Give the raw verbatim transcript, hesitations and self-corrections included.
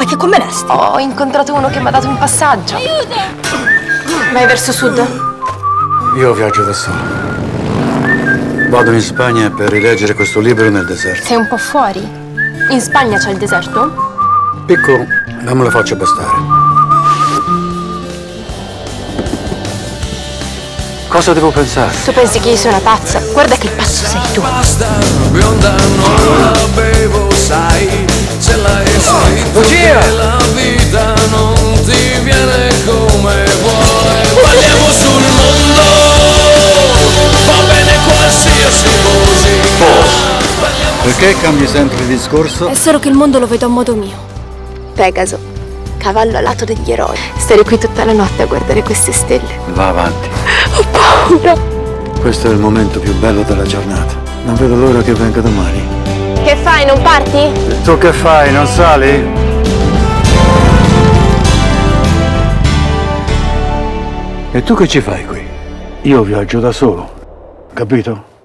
che convenesti? Ho incontrato uno che mi ha dato un passaggio. Aiuto! Vai verso sud? Io viaggio da solo. Vado in Spagna per rileggere questo libro nel deserto. Sei un po' fuori? In Spagna c'è il deserto? Piccolo, non me lo faccio bastare. Cosa devo pensare? Tu pensi che io sia una pazza? Guarda che pazzo sei tu. Bionda non la bevo, sai, ce l'hai scritto che la vita non ti viene come vuoi. Parliamo sul mondo, va bene qualsiasi musica. Perché cambi sempre il discorso? È solo che il mondo lo vedo a modo mio. Pegaso, cavallo alato degli eroi. Stare qui tutta la notte a guardare queste stelle. Va avanti. Ho paura. Questo è il momento più bello della giornata. Non vedo l'ora che venga domani. Che fai, non parti? E tu che fai, non sali? E tu che ci fai qui? Io viaggio da solo, capito?